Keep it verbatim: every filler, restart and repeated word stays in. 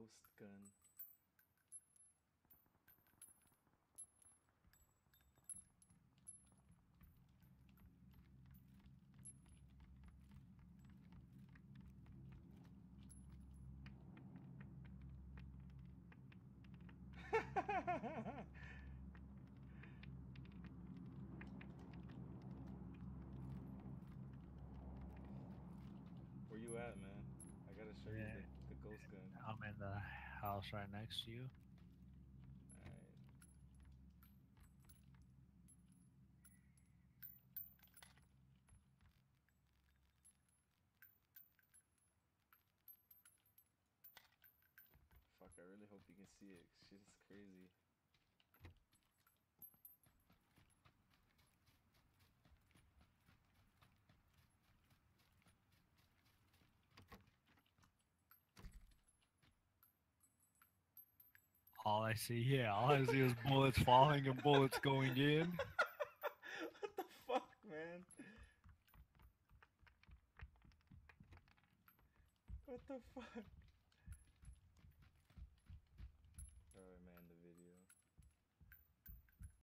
ghost gun. Where you at, man? I gotta show you Yeah, the, the ghost gun. I'm in the house right next to you. Alright. Fuck, I really hope you can see it. She's crazy. All I see, yeah, all I see is bullets falling and bullets going in. What the fuck, man? What the fuck?